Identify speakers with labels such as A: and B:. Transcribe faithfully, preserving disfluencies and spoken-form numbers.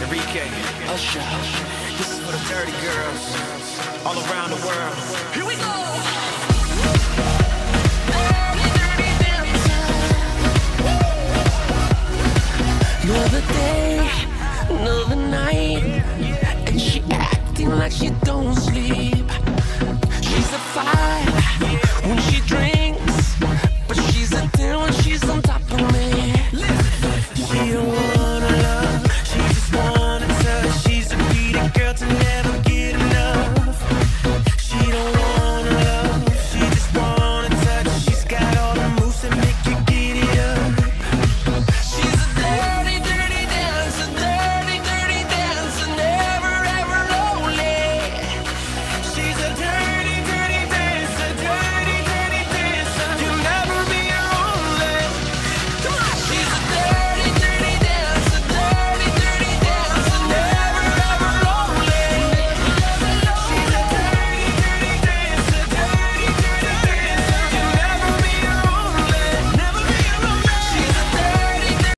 A: Enrique, Usher. This is for the dirty girls all around the world. Here we go.
B: You're the day